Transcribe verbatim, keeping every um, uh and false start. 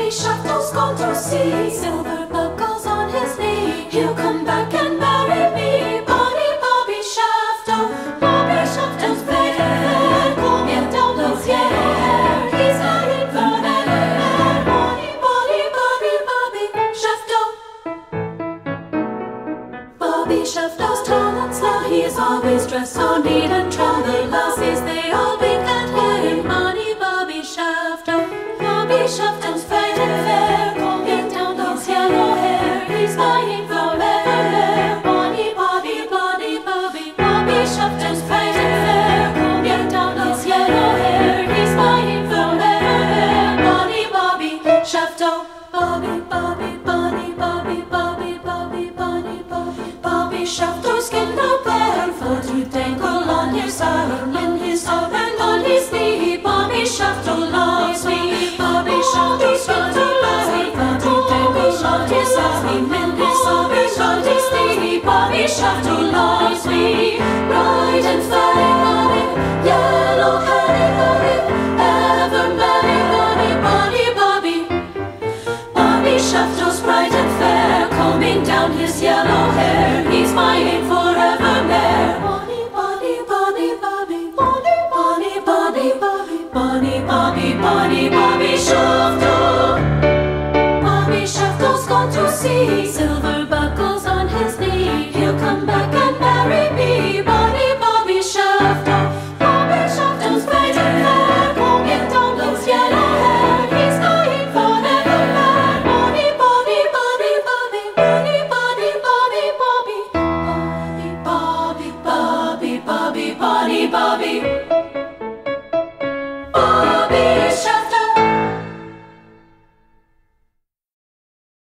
Bobby Shafto's gone to sea. Silver buckles on his knee. He'll come back and marry me. Bonny Bobby Shafto. Bobby Shafto's faded hair combing down his yellow hair. He's married forever. Bonny, Bonny, Bobby, Bobby Shafto. Bobby Shafto's tall and slim. He is always dressed so neat and trim. The lassies, they all wink at him. Bonny Bobby Shafto. Bobby Shafto's faded fair combing down his yellow hair. He's mine forever. Bonny Bobby, Bonny Bobby, Bobby Shafto's faded fair combing down his yellow hair. He's mine forever. Bonny Bobby Shafto. Bobby, Bobby, Bonny, Bobby, Bobby, Bobby, Bonny, Bobby, Bobby Shafto's skin no bare, for to dangle on his arm, in his arm and on his knee. Bobby Shafto loves me. Bobby Shafto's skin no bare, for to dangle on his arm, in his arm and on his knee. Bobby Shafto loves me. Bright and fairy Bobby, yellow hairy Bobby, ever merry Bobby, Bonny Bobby. Bobby Shafto's bright and fair, combing down his yellow hair. He's mine forevermore. Bonny, Bonny, Bonny, Bobby, Bonny, Bonny, Bonny, Bobby, Bonny, Bobby, Bonny, Bobby Shafto. Bobby Shafto's gone to sea. Silver buckles on his knee. He'll come back and marry me. Bonny, Bobby Shafto. Bobby Shafto's faded fair, combing down his yellow hair. He's mine forevermore. Bonny, Bobby, Bobby, Bobby, Bonny, Bobby, Bobby, Bobby, Bobby, Bobby, Bobby, Bobby, Bonny, Bobby.